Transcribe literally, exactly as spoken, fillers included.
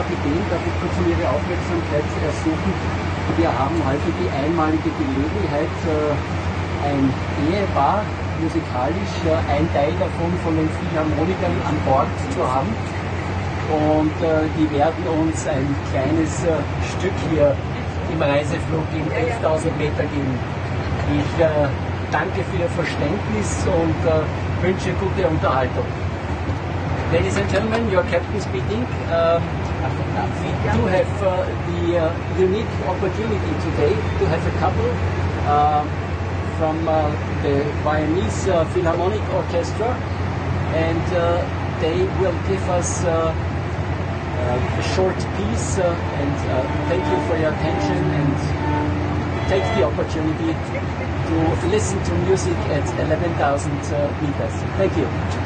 Kapitän, darf ich kurz um Ihre Aufmerksamkeit ersuchen. Wir haben heute die einmalige Gelegenheit, ein Ehepaar musikalisch, ein Teil davon von den Philharmonikern an Bord zu haben. Und die werden uns ein kleines Stück hier im Reiseflug in elftausend Meter geben. Ich danke für Ihr Verständnis und wünsche gute Unterhaltung. Ladies and gentlemen, your captain speaking. Um, we do have uh, the uh, unique opportunity today to have a couple uh, from uh, the Viennese uh, Philharmonic Orchestra, and uh, they will give us uh, uh, a short piece. Uh, and uh, thank you for your attention, and take the opportunity to listen to music at eleven thousand uh, meters. Thank you.